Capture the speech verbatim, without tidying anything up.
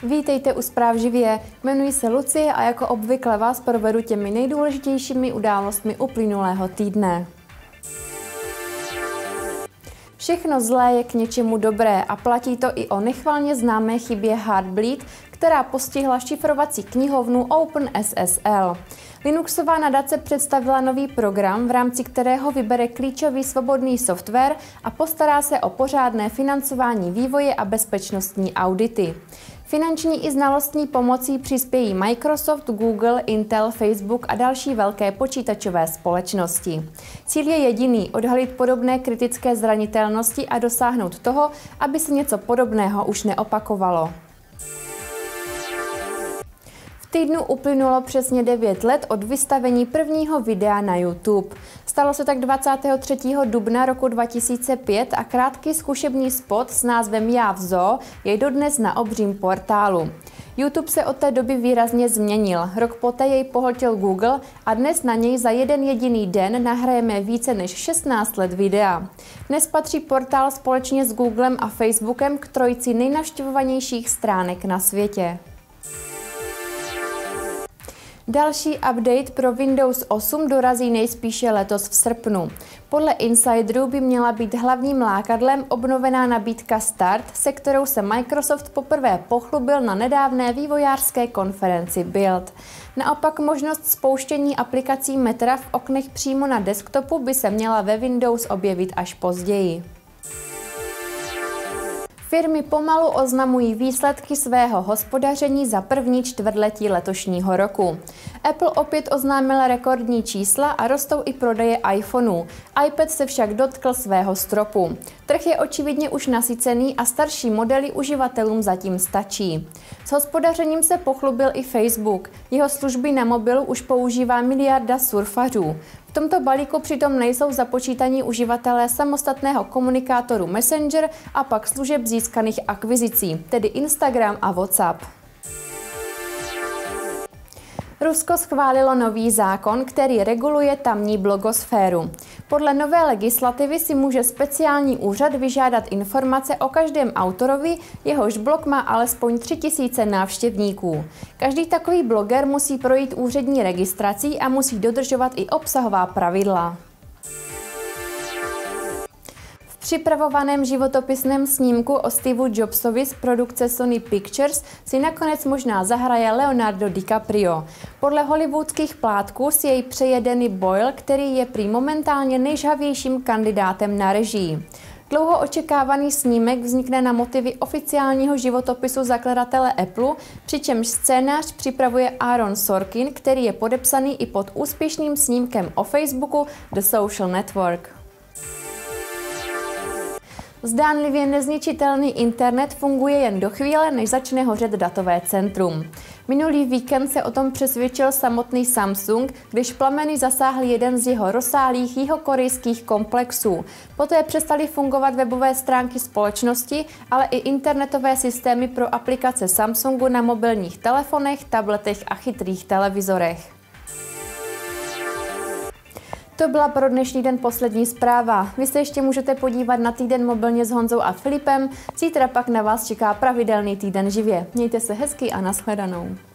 Vítejte u Zpráv živě, jmenuji se Lucie a jako obvykle vás provedu těmi nejdůležitějšími událostmi uplynulého týdne. Všechno zlé je k něčemu dobré a platí to i o nechvalně známé chybě Heartbleed, která postihla šifrovací knihovnu OpenSSL. Linuxová nadace představila nový program, v rámci kterého vybere klíčový svobodný software a postará se o pořádné financování vývoje a bezpečnostní audity. Finanční i znalostní pomocí přispějí Microsoft, Google, Intel, Facebook a další velké počítačové společnosti. Cíl je jediný: odhalit podobné kritické zranitelnosti a dosáhnout toho, aby se něco podobného už neopakovalo. V týdnu uplynulo přesně devět let od vystavení prvního videa na YouTube. Stalo se tak dvacátého třetího dubna roku dva tisíce pět a krátký zkušební spot s názvem Já v zoo je dodnes na obřím portálu. YouTube se od té doby výrazně změnil. Rok poté jej pohltil Google a dnes na něj za jeden jediný den nahrajeme více než šestnáct let videa. Dnes patří portál společně s Googlem a Facebookem k trojici nejnavštěvovanějších stránek na světě. Další update pro Windows osm dorazí nejspíše letos v srpnu. Podle insiderů by měla být hlavním lákadlem obnovená nabídka Start, se kterou se Microsoft poprvé pochlubil na nedávné vývojářské konferenci Build. Naopak možnost spouštění aplikací Metra v oknech přímo na desktopu by se měla ve Windows objevit až později. Firmy pomalu oznamují výsledky svého hospodaření za první čtvrtletí letošního roku. Apple opět oznámil rekordní čísla a rostou i prodeje iPhoneů. iPad se však dotkl svého stropu. Trh je očividně už nasycený a starší modely uživatelům zatím stačí. S hospodařením se pochlubil i Facebook. Jeho služby na mobilu už používá miliarda surfařů. V tomto balíku přitom nejsou započítaní uživatelé samostatného komunikátoru Messenger a pak služeb získaných akvizicí, tedy Instagram a WhatsApp. Rusko schválilo nový zákon, který reguluje tamní blogosféru. Podle nové legislativy si může speciální úřad vyžádat informace o každém autorovi, jehož blog má alespoň tři tisíce návštěvníků. Každý takový bloger musí projít úřední registrací a musí dodržovat i obsahová pravidla. V připravovaném životopisném snímku o Steve Jobsovi z produkce Sony Pictures si nakonec možná zahraje Leonardo DiCaprio. Podle hollywoodských plátků si jej přeje Danny Boyle, který je prý momentálně nejžhavějším kandidátem na režii. Dlouho očekávaný snímek vznikne na motivy oficiálního životopisu zakladatele Apple, přičemž scénář připravuje Aaron Sorkin, který je podepsaný i pod úspěšným snímkem o Facebooku The Social Network. Zdánlivě nezničitelný internet funguje jen do chvíle, než začne hořet datové centrum. Minulý víkend se o tom přesvědčil samotný Samsung, když plameny zasáhly jeden z jeho rozsáhlých jihokorejských komplexů. Poté přestaly fungovat webové stránky společnosti, ale i internetové systémy pro aplikace Samsungu na mobilních telefonech, tabletech a chytrých televizorech. To byla pro dnešní den poslední zpráva. Vy se ještě můžete podívat na týden mobilně s Honzou a Filipem. Zítra pak na vás čeká pravidelný týden živě. Mějte se hezky a nashledanou.